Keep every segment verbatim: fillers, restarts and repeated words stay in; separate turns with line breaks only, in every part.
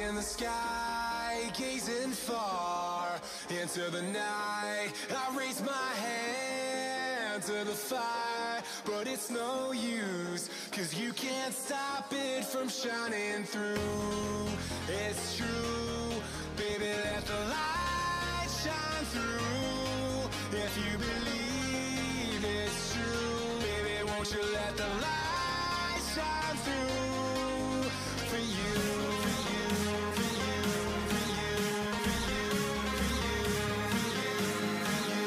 in the sky, gazing far into the night. I raise my hand to the fire, but it's no use, 'cause you can't stop it from shining through. It's true, baby, let the light shine through. If you believe it's true, baby, won't you let the light shine through for you, for you, for you, for you, for you, for you, for you, for you,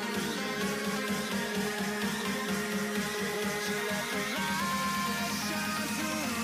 won't you let the light shine through?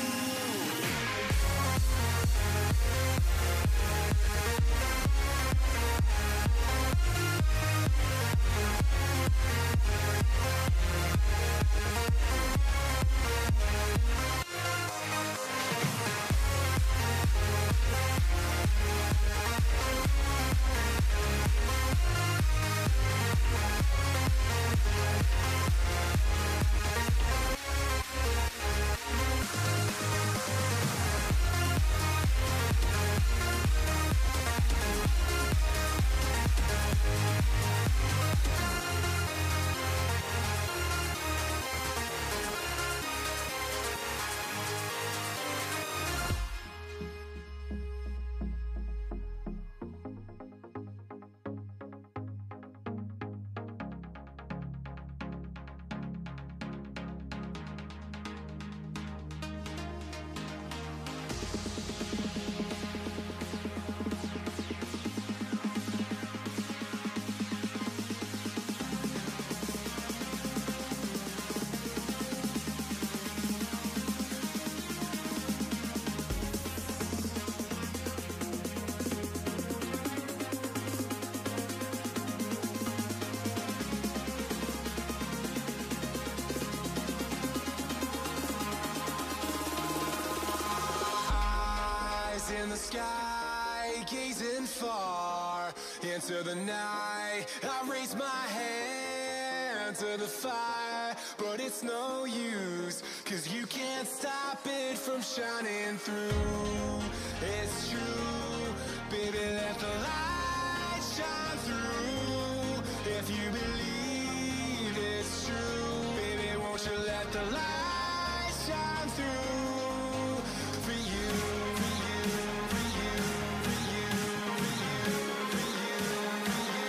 In the sky, gazing far into the night. I raise my hand to the fire, but it's no use, 'cause you can't stop it from shining through. It's true, baby, let the light shine through. If you believe it's true, baby, won't you let the light shine through for you, for you, for you, for you, for you, for you, for you,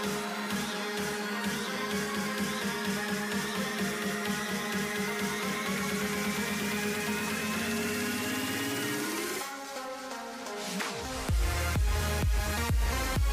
for you.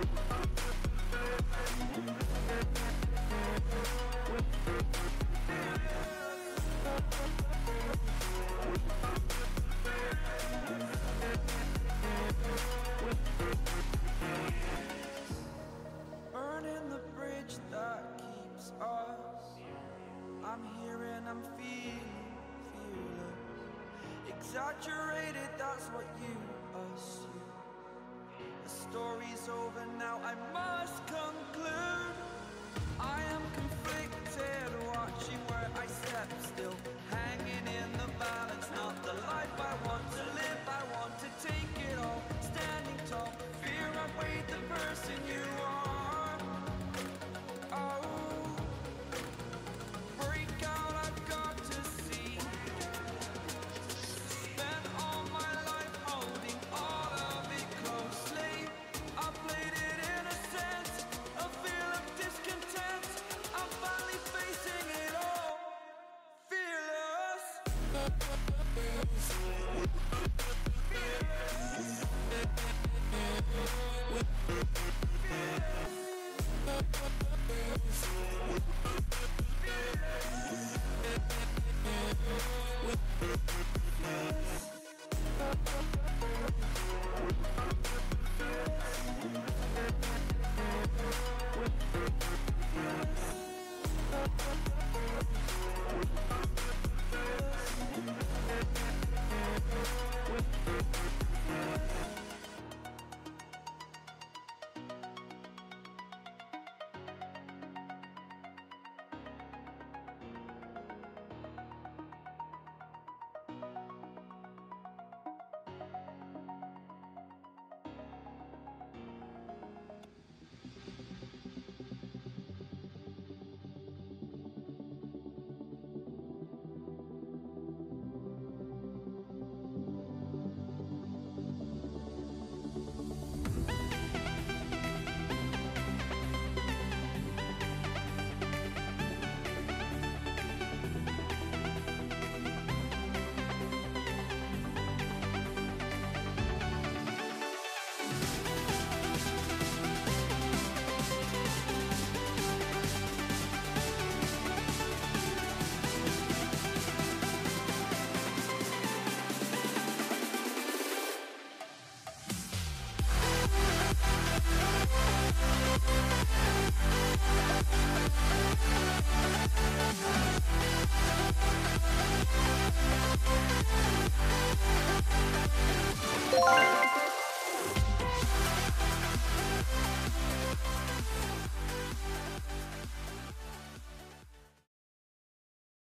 Burning the bridge that keeps us. I'm here and I'm feeling fearless. Exaggerated, that's what you assume. The story's over now, I must conclude. I am conflicted, watching where I step still, hanging in the balance. Not the life I want to live, I want to take it all. Standing tall, fear outweighed the person you are. Oh, break out, I've got to see. Spent all my life holding all of it closely. I played it innocent, a feel of discontent. I'm finally facing it all, fearless.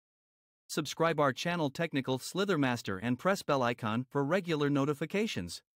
Subscribe our channel Technical Slithermaster and press bell icon for regular notifications.